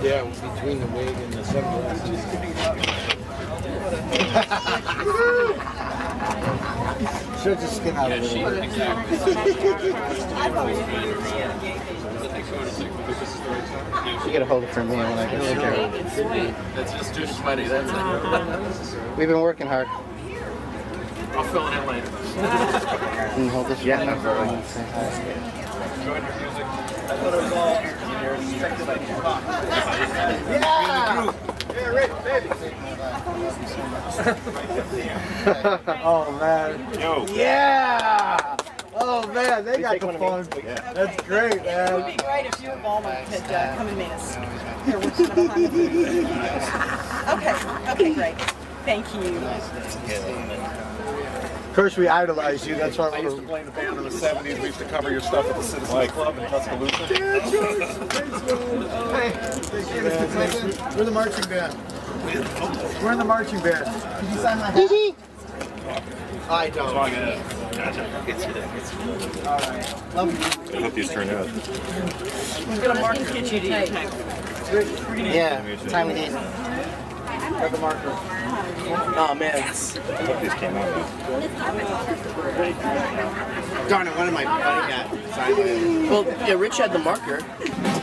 Yeah, between the wig and the sunglasses. Shirts the skin out of it. You gotta hold it for me when I get scared. That's just too sweaty, that's it. We've been working hard. I'll fill it in later. Can you hold this? Yeah. Enjoying your music. I thought it was all Yeah! Yeah, Rick, baby. Oh man. Yo. Yeah! Oh man, they got the fun. Yeah. That's great, man. It would be great if you and Ballman could come and meet us. Okay, great. Thank you. Of course, we idolize you. That's why I used to play in the band in the 70s. We used to cover your stuff at the Citizens Club in Tuscaloosa. Yeah, George. Hey, Mr. Clinton. We're the marching band. We're in the marching band. Did you sign my hat? I don't. Gotcha. All right. Love you. I hope these turn out. We're going to mark and get you to your time. Yeah, time to eat. Got the marker. Oh man. Yes. I hope these came out. Darn it, one of my buddy got signed. Well, yeah, Rich had the marker.